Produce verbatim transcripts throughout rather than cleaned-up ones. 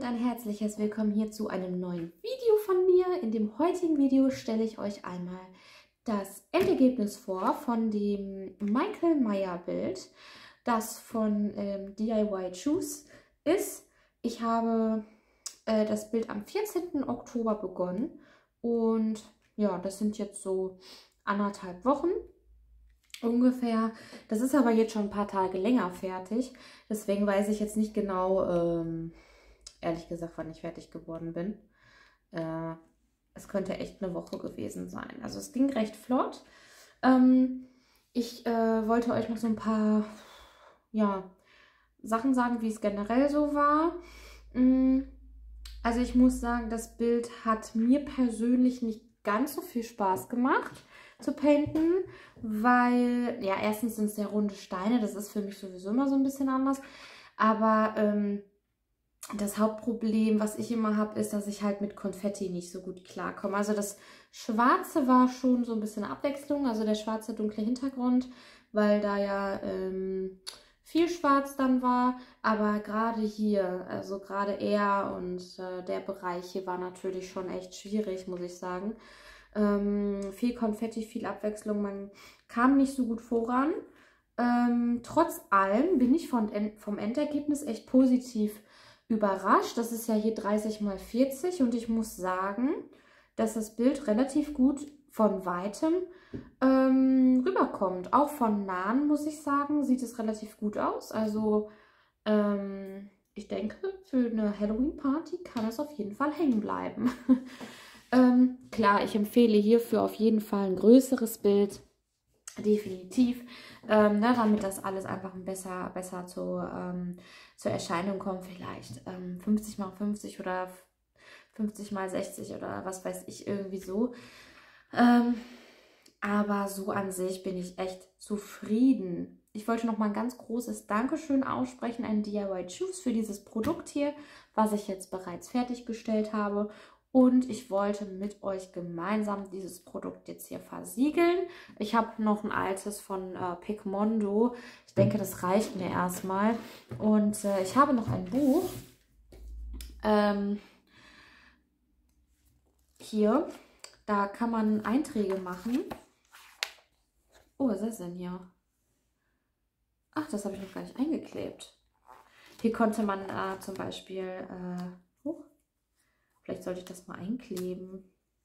ein herzliches Willkommen hier zu einem neuen Video von mir. In dem heutigen Video stelle ich euch einmal das Endergebnis vor von dem Michael Meyer Bild, das von ähm, D I Y Choose ist. Ich habe äh, das Bild am vierzehnten Oktober begonnen und ja, das sind jetzt so anderthalb Wochen ungefähr. Das ist aber jetzt schon ein paar Tage länger fertig, deswegen weiß ich jetzt nicht genau, ähm, ehrlich gesagt, wann ich fertig geworden bin. Äh, es könnte echt eine Woche gewesen sein. Also es ging recht flott. Ähm, ich äh, wollte euch noch so ein paar ja, Sachen sagen, wie es generell so war. Also ich muss sagen, das Bild hat mir persönlich nicht ganz so viel Spaß gemacht zu painten, weil, ja, erstens sind es ja runde Steine, das ist für mich sowieso immer so ein bisschen anders, aber ähm, das Hauptproblem, was ich immer habe, ist, dass ich halt mit Konfetti nicht so gut klarkomme. Also das Schwarze war schon so ein bisschen Abwechslung, also der schwarze dunkle Hintergrund, weil da ja ähm, viel Schwarz dann war, aber gerade hier, also gerade er und äh, der Bereich hier war natürlich schon echt schwierig, muss ich sagen. Ähm, viel Konfetti, viel Abwechslung, man kam nicht so gut voran. Ähm, trotz allem bin ich von, vom Endergebnis echt positiv überrascht. Das ist ja hier dreißig mal vierzig und ich muss sagen, dass das Bild relativ gut von weitem ähm, rüberkommt. Auch von nahen, muss ich sagen, sieht es relativ gut aus. Also ähm, ich denke, für eine Halloween-Party kann es auf jeden Fall hängen bleiben. ähm, klar, ich empfehle hierfür auf jeden Fall ein größeres Bild. Definitiv, ähm, ne, damit das alles einfach besser, besser zu, ähm, zur Erscheinung kommt. Vielleicht ähm, fünfzig mal fünfzig oder fünfzig mal sechzig oder was weiß ich, irgendwie so. Ähm, aber so an sich bin ich echt zufrieden. Ich wollte noch mal ein ganz großes Dankeschön aussprechen an D I Y Choose für dieses Produkt hier, was ich jetzt bereits fertiggestellt habe. Und ich wollte mit euch gemeinsam dieses Produkt jetzt hier versiegeln. Ich habe noch ein altes von äh, Pigmondo. Ich denke, das reicht mir erstmal. Und äh, ich habe noch ein Buch. Ähm, hier. Da kann man Einträge machen. Oh, was ist das denn hier? Ach, das habe ich noch gar nicht eingeklebt. Hier konnte man äh, zum Beispiel... Äh, oh, vielleicht sollte ich das mal einkleben.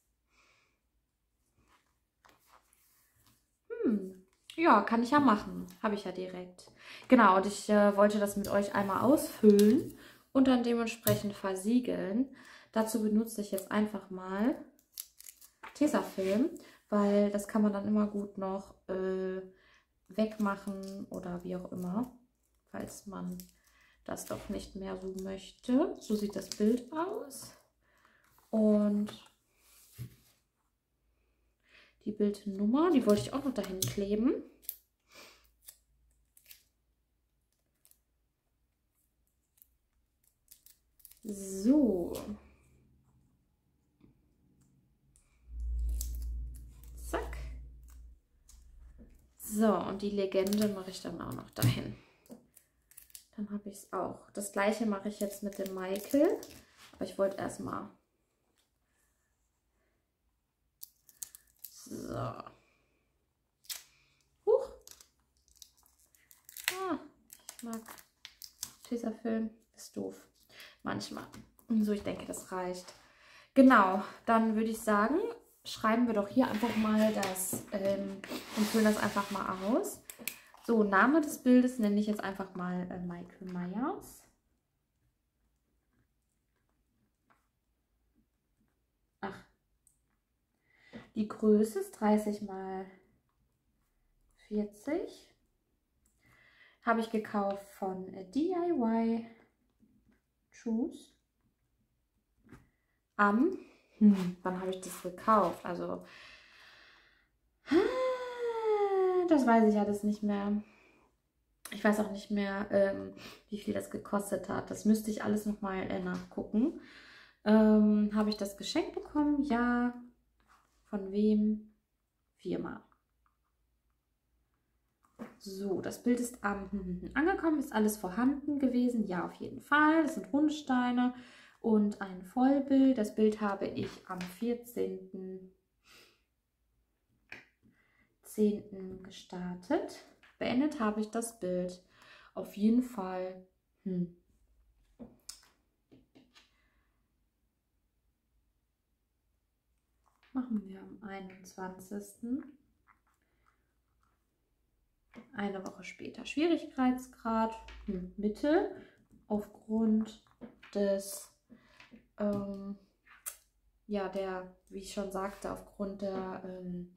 Hm, ja, kann ich ja machen. Habe ich ja direkt. Genau, und ich äh, wollte das mit euch einmal ausfüllen und dann dementsprechend versiegeln. Dazu benutze ich jetzt einfach mal Tesafilm, weil das kann man dann immer gut noch äh, wegmachen oder wie auch immer, falls man das doch nicht mehr so möchte. So sieht das Bild aus. Und die Bildnummer, die wollte ich auch noch dahin kleben. So. Zack. So, und die Legende mache ich dann auch noch dahin. Dann habe ich es auch. Das gleiche mache ich jetzt mit dem Michael. Aber ich wollte erstmal... So. Huch. Ah, ich mag Tesafilm. Ist doof. Manchmal. So, ich denke, das reicht. Genau, dann würde ich sagen, schreiben wir doch hier einfach mal das ähm, und füllen das einfach mal aus. So, Name des Bildes nenne ich jetzt einfach mal äh, Michael Myers. Ach. Die Größe ist dreißig mal vierzig. Habe ich gekauft von D I Y Choose. Am, hm, wann habe ich das gekauft? Also, das weiß ich alles nicht mehr. Ich weiß auch nicht mehr, ähm, wie viel das gekostet hat. Das müsste ich alles nochmal äh, nachgucken. Ähm, habe ich das geschenkt bekommen? Ja. Von wem? Viermal. So, das Bild ist am ähm, angekommen. Ist alles vorhanden gewesen? Ja, auf jeden Fall. Das sind Rundsteine. und ein Vollbild. Das Bild habe ich am vierzehnten zehnten gestartet. Beendet habe ich das Bild auf jeden Fall. Hm. Machen wir am einundzwanzigsten Eine Woche später. Schwierigkeitsgrad hm, Mittel aufgrund des, ähm, ja, der, wie ich schon sagte, aufgrund der, ähm,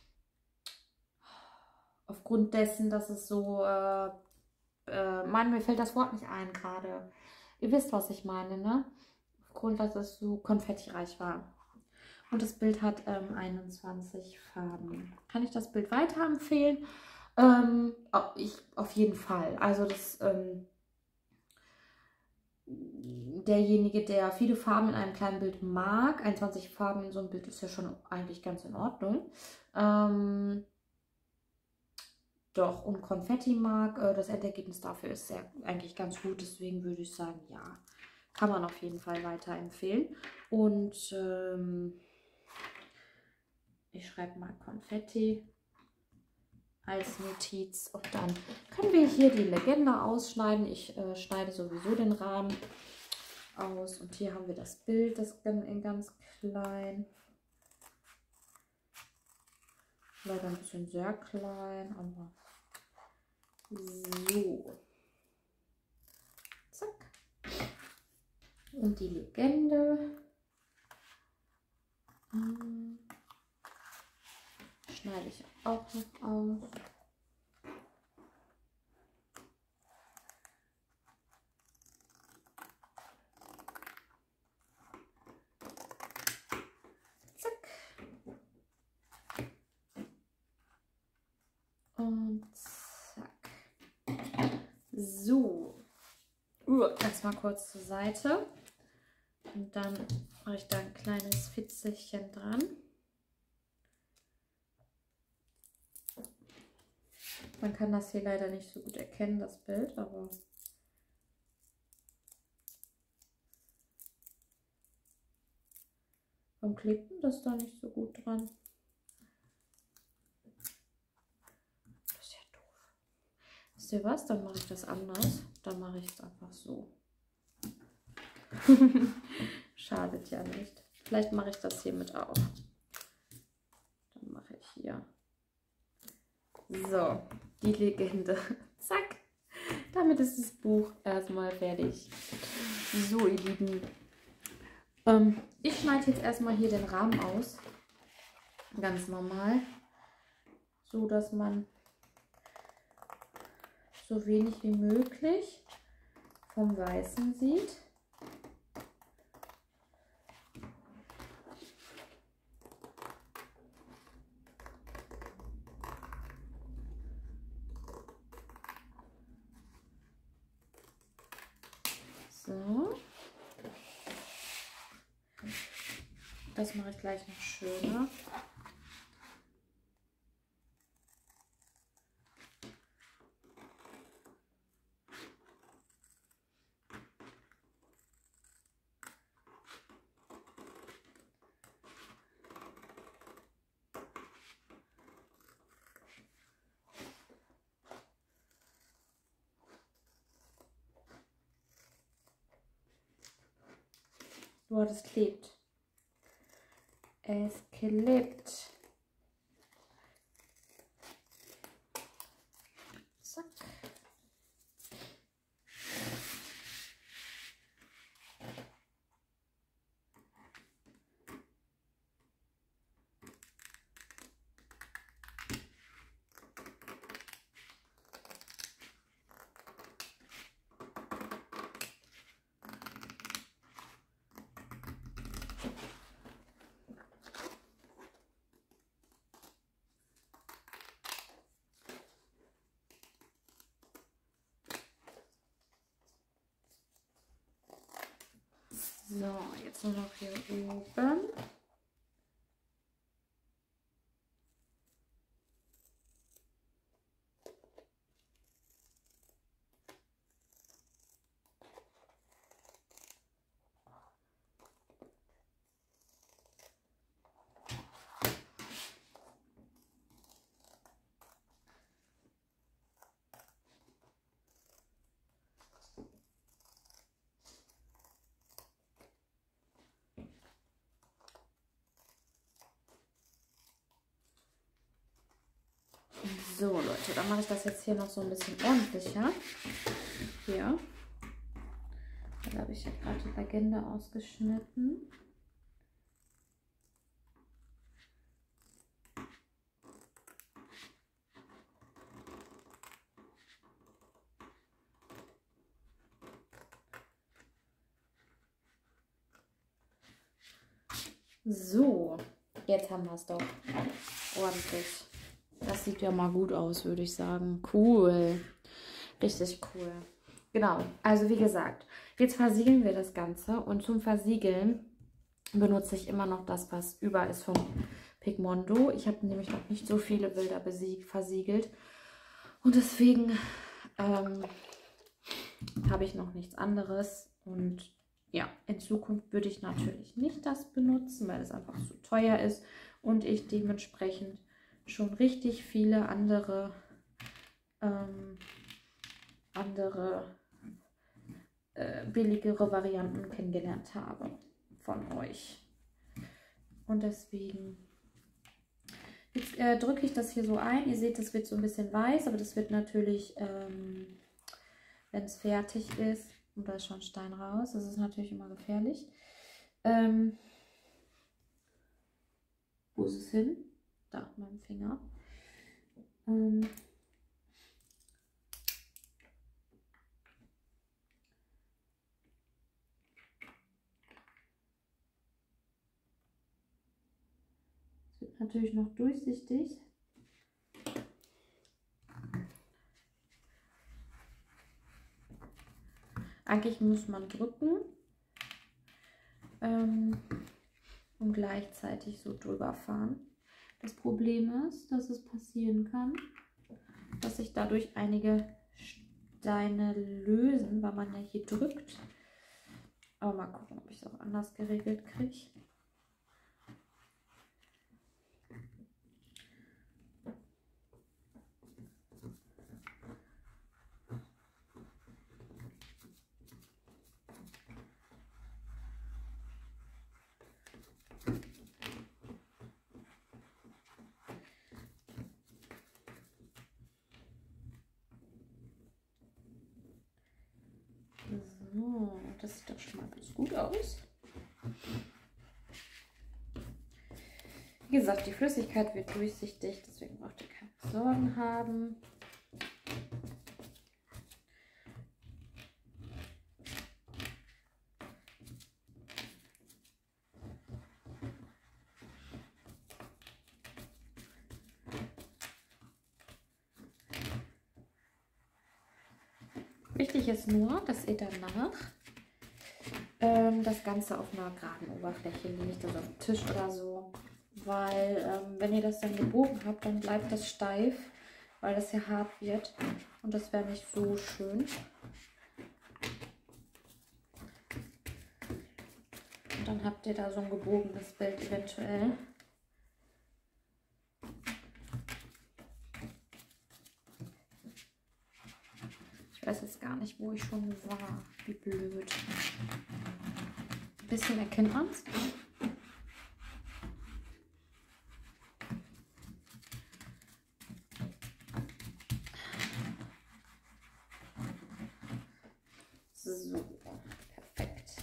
aufgrund dessen, dass es so, äh, äh, Mann, mir fällt das Wort nicht ein gerade. Ihr wisst, was ich meine, ne? Aufgrund, dass es so konfettireich war. Und das Bild hat ähm, einundzwanzig Farben. Kann ich das Bild weiterempfehlen? Ähm, ich auf jeden Fall. Also das, ähm, derjenige, der viele Farben in einem kleinen Bild mag, einundzwanzig Farben in so einem Bild ist ja schon eigentlich ganz in Ordnung. Ähm, doch, und Konfetti mag, äh, das Endergebnis dafür ist sehr, eigentlich ganz gut. Deswegen würde ich sagen, ja, kann man auf jeden Fall weiterempfehlen. Und ähm, ich schreibe mal Konfetti als Notiz und dann können wir hier die Legende ausschneiden. Ich äh, schneide sowieso den Rahmen aus und hier haben wir das Bild, das in ganz klein. Leider ein bisschen sehr klein, aber so. Zack. Und die Legende. Hm. Schneide ich auch noch aus. Zack. Und zack. So. Uh, erstmal kurz zur Seite. Und dann mache ich da ein kleines Fitzelchen dran. Man kann das hier leider nicht so gut erkennen, das Bild, aber warum klebt denn das da nicht so gut dran? Das ist ja doof. Wisst ihr was? Dann mache ich das anders. Dann mache ich es einfach so. Schadet ja nicht. Vielleicht mache ich das hiermit auch. Dann mache ich hier. So, die Legende. Zack. Damit ist das Buch erstmal fertig. So, ihr Lieben. Ähm, ich schneide jetzt erstmal hier den Rahmen aus. Ganz normal. So, dass man so wenig wie möglich vom Weißen sieht. So. Das mache ich gleich noch schöner. Boah, das klebt. Es klebt. Zack. So, jetzt nur noch hier oben. So, Leute, dann mache ich das jetzt hier noch so ein bisschen ordentlicher. Hier. Da habe ich ja gerade die Legende ausgeschnitten. So, jetzt haben wir es doch ordentlich. Das sieht ja mal gut aus, würde ich sagen. Cool. Richtig cool. Genau, also wie gesagt, jetzt versiegeln wir das Ganze und zum Versiegeln benutze ich immer noch das, was über ist von Pigmondo. Ich habe nämlich noch nicht so viele Bilder versiegelt und deswegen ähm, habe ich noch nichts anderes und ja, in Zukunft würde ich natürlich nicht das benutzen, weil es einfach zu teuer ist und ich dementsprechend schon richtig viele andere, ähm, andere äh, billigere Varianten kennengelernt habe von euch. Und deswegen jetzt äh, drücke ich das hier so ein. Ihr seht, das wird so ein bisschen weiß, aber das wird natürlich, ähm, wenn es fertig ist, und da ist schon Stein raus. Das ist natürlich immer gefährlich. Ähm, wo ist es hin? Da, mit meinem Finger. Ähm, es wird natürlich noch durchsichtig. Eigentlich muss man drücken ähm, und gleichzeitig so drüber fahren. Das Problem ist, dass es passieren kann, dass sich dadurch einige Steine lösen, weil man ja hier drückt. Aber mal gucken, ob ich es auch anders geregelt kriege. So, das sieht doch schon mal ganz gut aus. Wie gesagt, die Flüssigkeit wird durchsichtig, deswegen braucht ihr keine Sorgen haben. Wichtig ist nur, dass ihr danach ähm, das Ganze auf einer geraden Oberfläche legt, also auf dem Tisch oder so. Weil ähm, wenn ihr das dann gebogen habt, dann bleibt das steif, weil das ja hart wird. Und das wäre nicht so schön. Und dann habt ihr da so ein gebogenes Bild eventuell. Ich weiß jetzt gar nicht, wo ich schon war. Wie blöd. Ein bisschen erkennt man es. So, perfekt.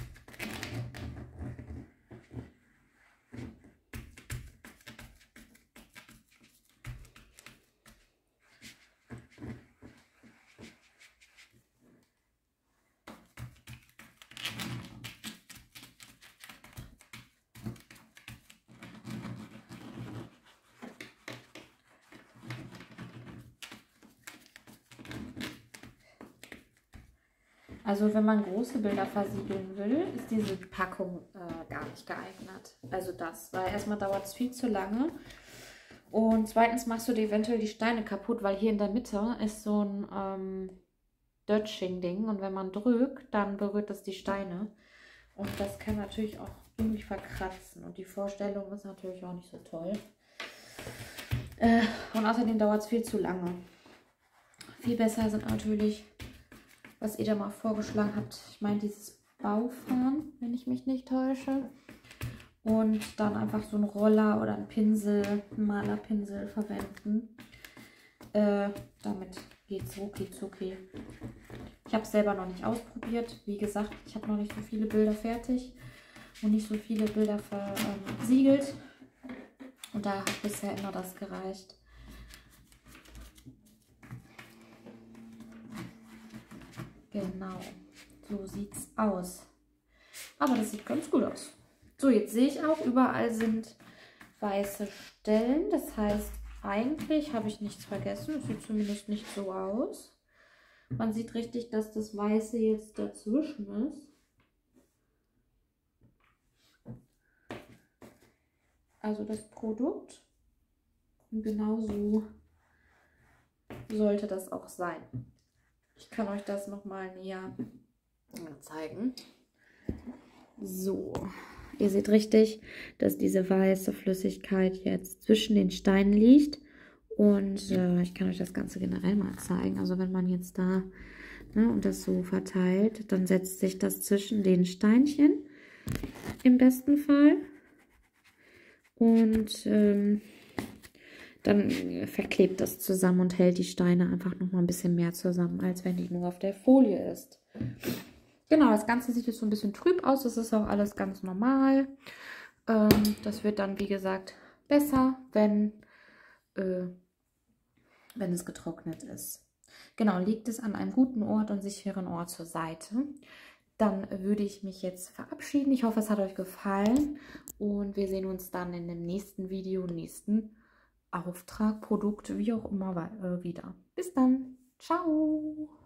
Also wenn man große Bilder versiegeln will, ist diese Packung äh, gar nicht geeignet. Also das, weil erstmal dauert es viel zu lange und zweitens machst du dir eventuell die Steine kaputt, weil hier in der Mitte ist so ein ähm, Dötsching-Ding und wenn man drückt, dann berührt das die Steine und das kann natürlich auch irgendwie verkratzen und die Vorstellung ist natürlich auch nicht so toll. Äh, und außerdem dauert es viel zu lange. Viel besser sind natürlich, was ihr da mal vorgeschlagen habt. Ich meine dieses Baufahren, wenn ich mich nicht täusche. Und dann einfach so einen Roller oder einen Pinsel, einen Malerpinsel verwenden. Äh, damit geht's rucki zucki. Ich habe es selber noch nicht ausprobiert. Wie gesagt, ich habe noch nicht so viele Bilder fertig und nicht so viele Bilder versiegelt. Und da hat bisher immer das gereicht. Genau, so sieht's aus. Aber das sieht ganz gut aus. So, jetzt sehe ich auch, überall sind weiße Stellen. Das heißt, eigentlich habe ich nichts vergessen. Es sieht zumindest nicht so aus. Man sieht richtig, dass das Weiße jetzt dazwischen ist. Also das Produkt. Und genau so sollte das auch sein. Ich kann euch das nochmal näher zeigen. So, ihr seht richtig, dass diese weiße Flüssigkeit jetzt zwischen den Steinen liegt. Und äh, ich kann euch das Ganze generell mal zeigen. Also wenn man jetzt da ne, und das so verteilt, dann setzt sich das zwischen den Steinchen im besten Fall. Und ähm, dann verklebt das zusammen und hält die Steine einfach noch mal ein bisschen mehr zusammen, als wenn die nur auf der Folie ist. Genau, das Ganze sieht jetzt so ein bisschen trüb aus. Das ist auch alles ganz normal. Ähm, das wird dann, wie gesagt, besser, wenn, äh, wenn es getrocknet ist. Genau, legt es an einem guten Ort und sicheren Ort zur Seite. Dann würde ich mich jetzt verabschieden. Ich hoffe, es hat euch gefallen. Und wir sehen uns dann in dem nächsten Video, nächsten Auftrag, Produkt, wie auch immer äh, wieder. Bis dann. Ciao.